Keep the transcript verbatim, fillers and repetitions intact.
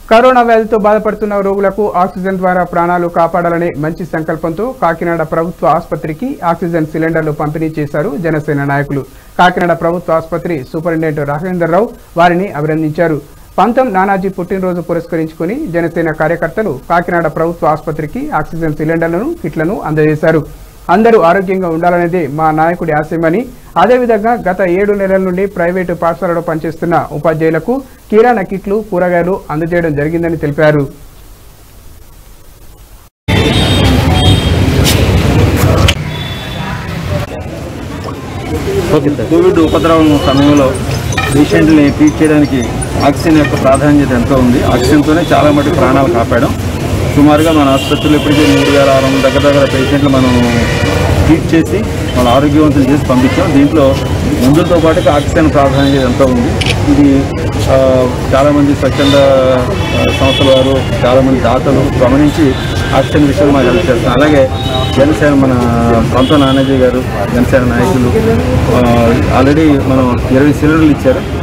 Corona వ్యాధితో బాధపడుతున్న రోగులకు ఆక్సిజన్ ద్వారా ప్రాణాలు కాపాడాలనే మంచి సంకల్పంతో కాకినాడ ప్రభుత్వ ఆసుపత్రికి ఆక్సిజన్ సిలిండర్లు పంపిణీ చేశారు జనసేన నాయకులు. కాకినాడ ప్రభుత్వ ఆసుపత్రి సూపరింటెండెంట్ రాఘవేంద్రరావు వారిని అభినందించారు. పంతం నానాజీ పుట్టినరోజు పురస్కరించుకుని జనసేన కార్యకర్తలు కాకినాడ ప్రభుత్వ ఆసుపత్రికి ఆక్సిజన్ సిలిండర్లను కిట్లను అందజేశారు. అందరూ ఆరోగ్యంగా ఉండాలనేదే మా నాయకుడి ఆశయమని, అదేవిధంగా గత ఏడు నెలల నుండి ప్రైవేటు పాఠశాలలో పనిచేస్తున్న ఉపాధ్యాయులకు కిరాణా కిట్లు, కూరగాయలు అందజేయడం జరిగిందని తెలిపారు. కోవిడ్ ఉపద్రవం సమయంలో పేషెంట్ని ట్రీట్ చేయడానికి ఆక్సిజన్ యొక్క ప్రాధాన్యత ఎంతో ఉంది. ఆక్సిజన్తోనే చాలా మటుకు ప్రాణాలు కాపాడడం. సుమారుగా మన ఆసుపత్రిలో ఇప్పటికే మూడు వేల ఆరు వందల దగ్గర దగ్గర పేషెంట్లు మనం ట్రీట్ చేసి మన ఆరోగ్యవంతులు చేసి పంపించాం. దీంట్లో మందులతో పాటు ఆక్సిజన్ ప్రాధాన్యత ఎంతో ఉంది. ఇది చాలామంది స్వచ్ఛంద సంస్థల వారు, చాలామంది దాతలు గమనించి ఆక్సిజన్ విషయంలో మాకు హెల్ప్ చేస్తాం. అలాగే జనసేన మన పంతం నానాజీ గారు, జనసేన నాయకులు ఆల్రెడీ మనం ఇరవై సిలిండర్లు ఇచ్చారు.